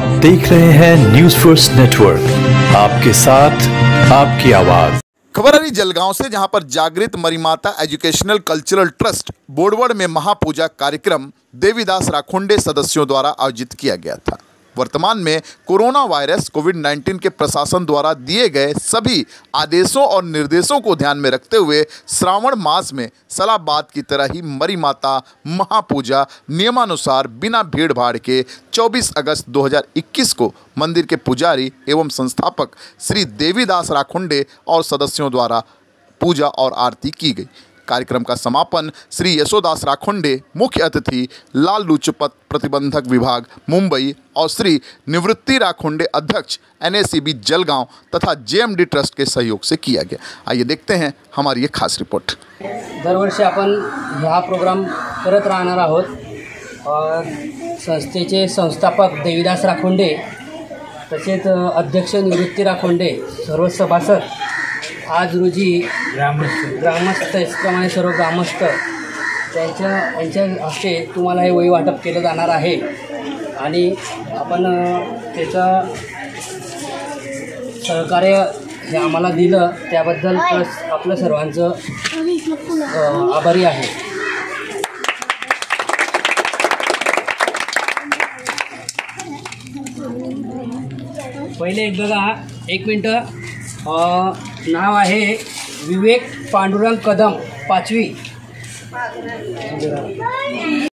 आप देख रहे हैं न्यूज फर्स्ट नेटवर्क, आपके साथ आपकी आवाज। खबर आ रही जलगांव से, जहां पर Jagrut Marimata educational cultural trust Bodwad में महापूजा कार्यक्रम देवीदास राखुंडे सदस्यों द्वारा आयोजित किया गया था। वर्तमान में कोरोना वायरस कोविड-19 के प्रशासन द्वारा दिए गए सभी आदेशों और निर्देशों को ध्यान में रखते हुए श्रावण मास में सलाबाद की तरह ही मरीमाता महापूजा नियमानुसार बिना भीड़ भाड़ के 24 अगस्त 2021 को मंदिर के पुजारी एवं संस्थापक श्री देवीदास राखुंडे और सदस्यों द्वारा पूजा और आरती की गई। कार्यक्रम का समापन श्री यशोदास राखुंडे मुख्य अतिथि, लाल लूचपत प्रतिबंधक विभाग मुंबई और श्री निवृत्ति राखुंडे अध्यक्ष NACB जलगांव तथा JMD ट्रस्ट के सहयोग से किया गया। आइए देखते हैं हमारी ये खास रिपोर्ट। दरवर्षी आपण हा प्रोग्राम करत राहणार आहोत और संस्थेचे संस्थापक देवीदास राखुंडे तसेच अध्यक्ष निवृत्ती राखुंडे सर्व सभासद आज रोजी ग्रामस्थ त्याचप्रमाणे सर्व ग्रामस्थ यांच्या हस्ते तुम्हाला हे वही वाटप केलं जाणार आहे आणि आपण त्याचं सहकार्य हे आम्हाला दिलं त्याबद्दल आपलं सर्वांचं आभारी आहे। पहिले एक बघा, एक मिनटं, नाव आहे विवेक पांडुरंग कदम, 5वी।